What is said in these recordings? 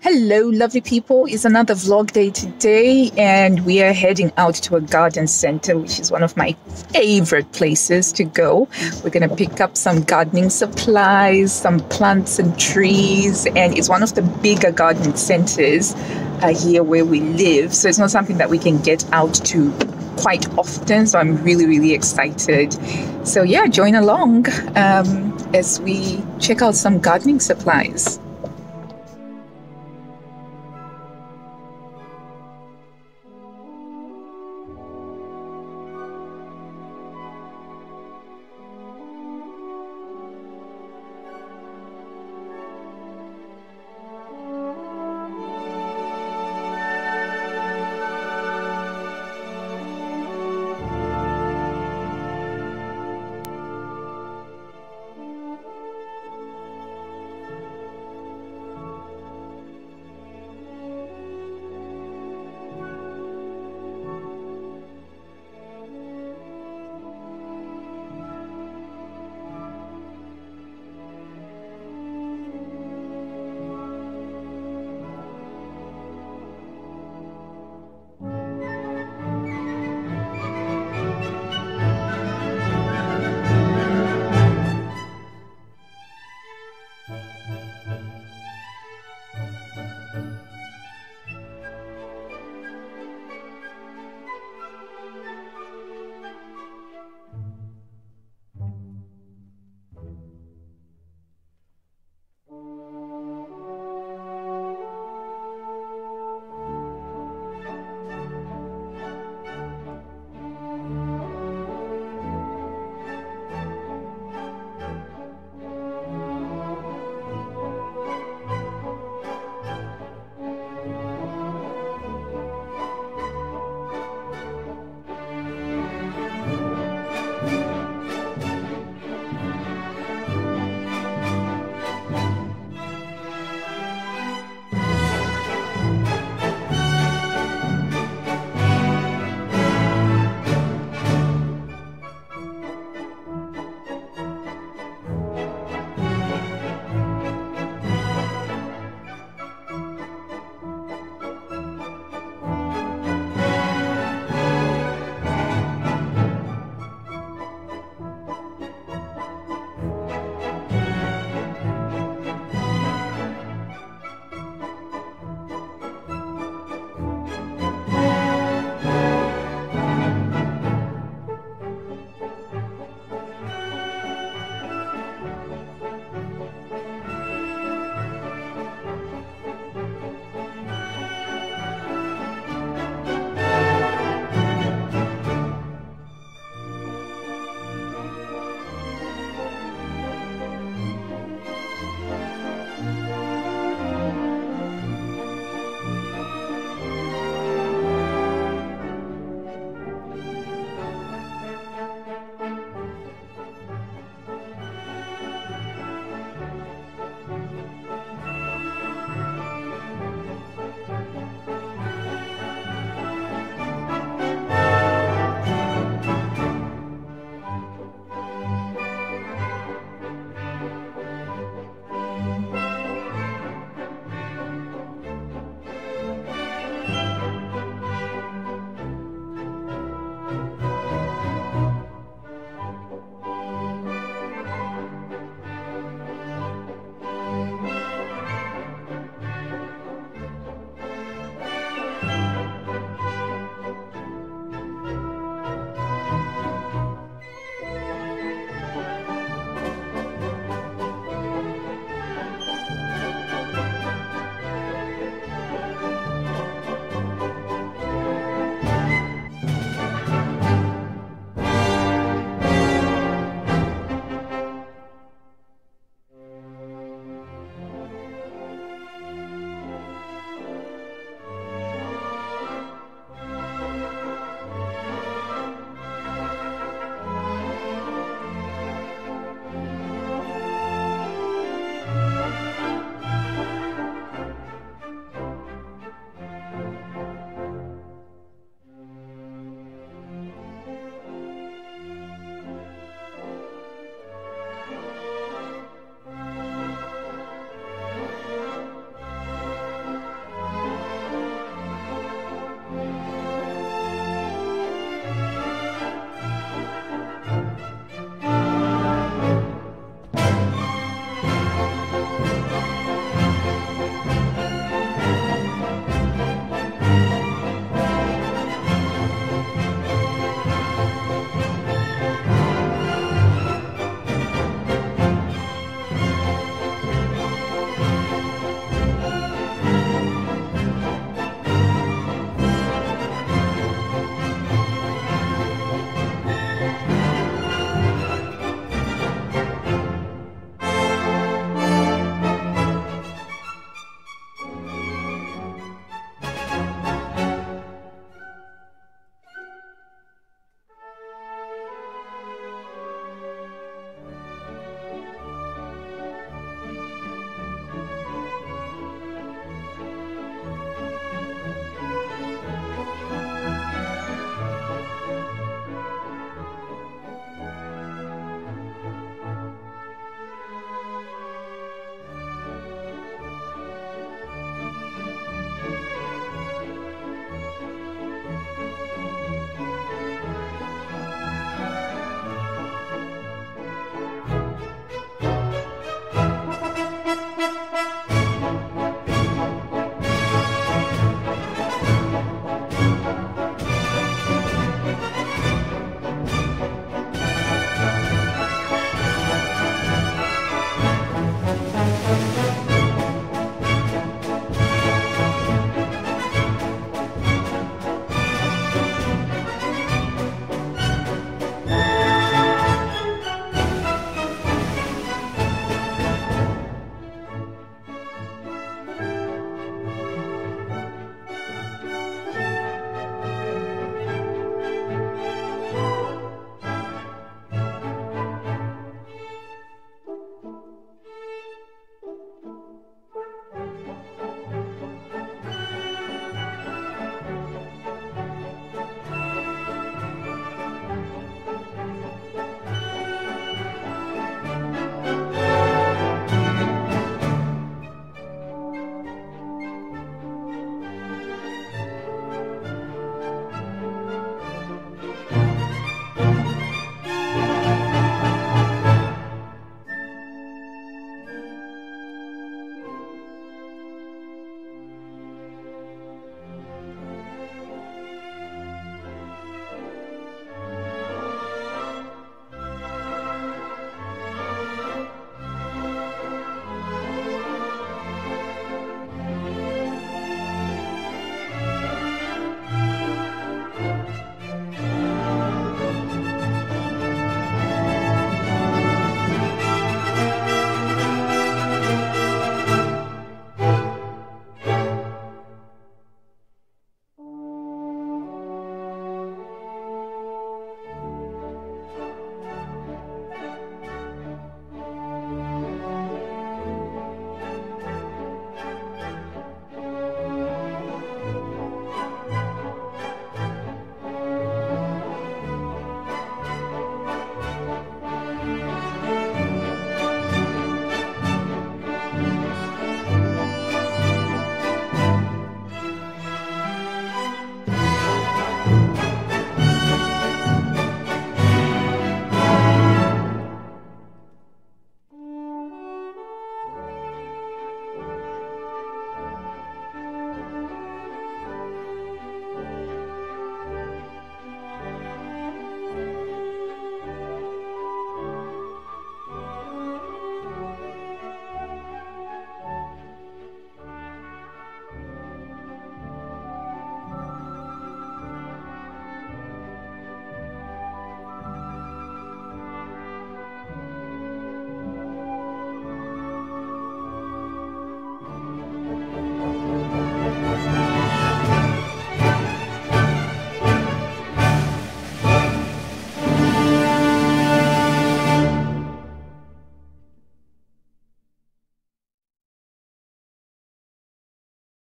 Hello, lovely people. It's another vlog day today, and we are heading out to a garden center, which is one of my favorite places to go. We're going to pick up some gardening supplies, some plants and trees, and it's one of the bigger garden centers here where we live. So it's not something that we can get out to quite often. So I'm really excited. So yeah, join along as we check out some gardening supplies.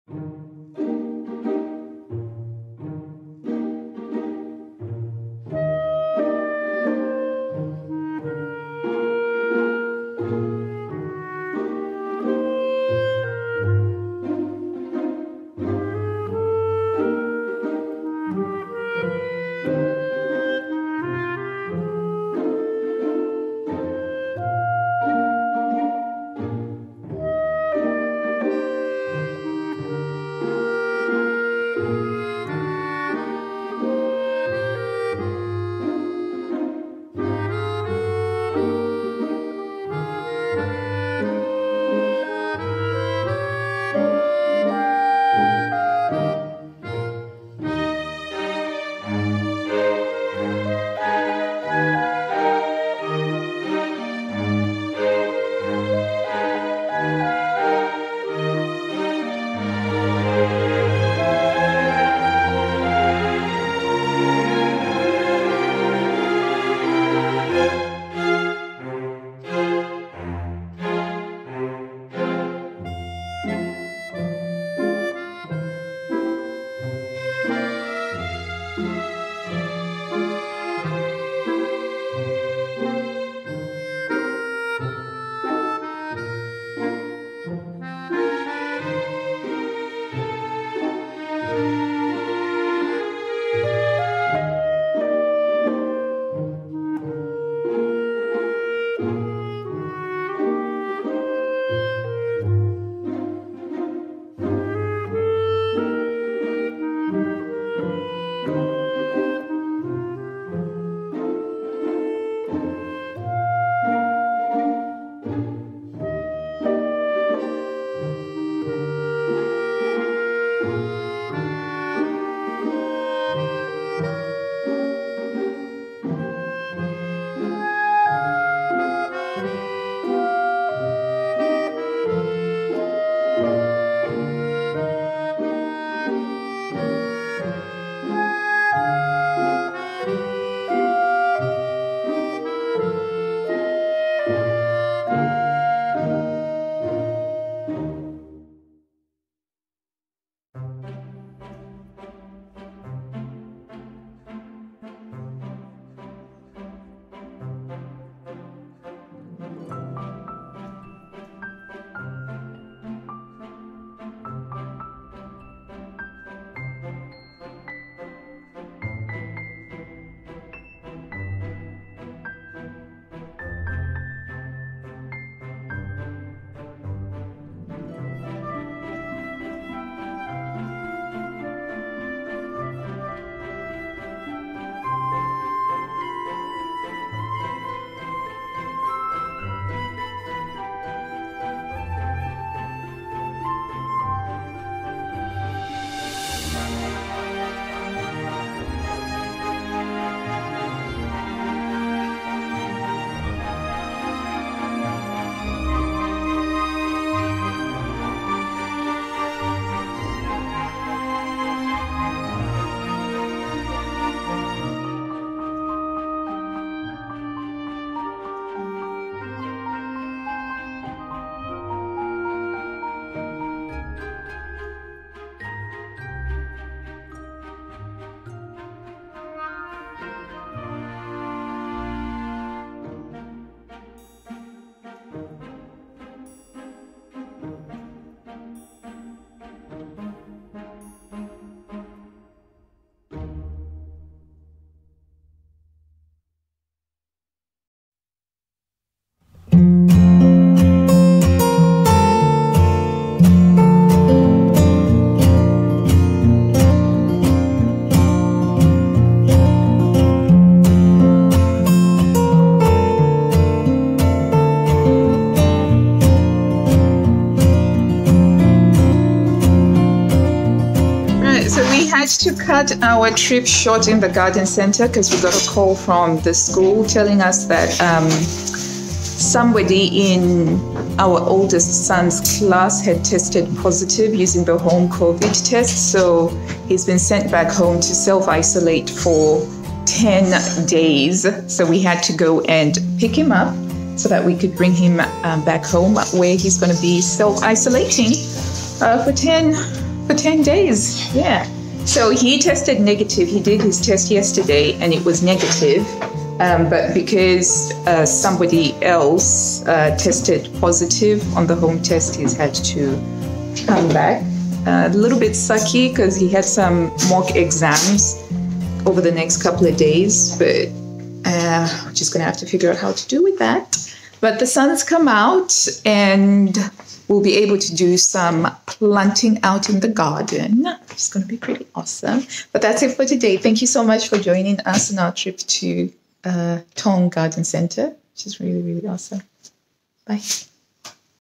had to cut our trip short in the garden center because we got a call from the school telling us that somebody in our oldest son's class had tested positive using the home COVID test. So he's been sent back home to self-isolate for 10 days. So we had to go and pick him up so that we could bring him back home where he's going to be self-isolating for 10 For 10 days, yeah. So he tested negative. He did his test yesterday and it was negative. But because somebody else tested positive on the home test, he's had to come back. A little bit sucky because he had some mock exams over the next couple of days, but we're just going to have to figure out how to do with that. But the sun's come out and we'll be able to do some planting out in the garden. It's going to be pretty awesome. But that's it for today. Thank you so much for joining us on our trip to Tong Garden Centre, which is really, really awesome. Bye.